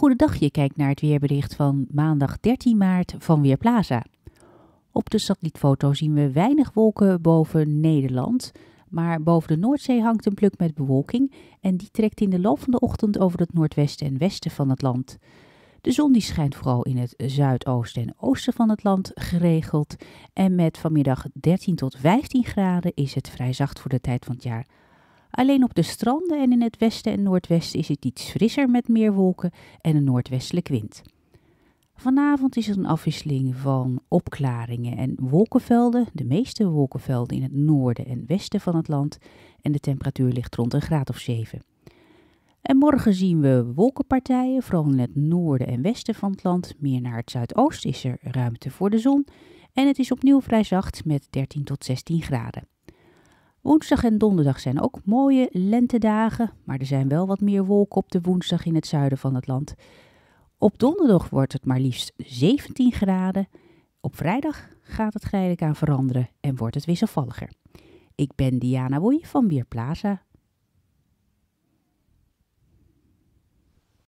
Goedendag, je kijkt naar het weerbericht van maandag 13 maart van Weerplaza. Op de satellietfoto zien we weinig wolken boven Nederland, maar boven de Noordzee hangt een pluk met bewolking en die trekt in de loop van de ochtend over het noordwesten en westen van het land. De zon die schijnt vooral in het zuidoosten en oosten van het land geregeld en met vanmiddag 13 tot 15 graden is het vrij zacht voor de tijd van het jaar. Alleen op de stranden en in het westen en noordwesten is het iets frisser met meer wolken en een noordwestelijke wind. Vanavond is er een afwisseling van opklaringen en wolkenvelden, de meeste wolkenvelden in het noorden en westen van het land en de temperatuur ligt rond een graad of 7. En morgen zien we wolkenpartijen, vooral in het noorden en westen van het land. Meer naar het zuidoosten is er ruimte voor de zon en het is opnieuw vrij zacht met 13 tot 16 graden. Woensdag en donderdag zijn ook mooie lentedagen, maar er zijn wel wat meer wolken op de woensdag in het zuiden van het land. Op donderdag wordt het maar liefst 17 graden. Op vrijdag gaat het geleidelijk aan veranderen en wordt het wisselvalliger. Ik ben Diana Woei van Weerplaza.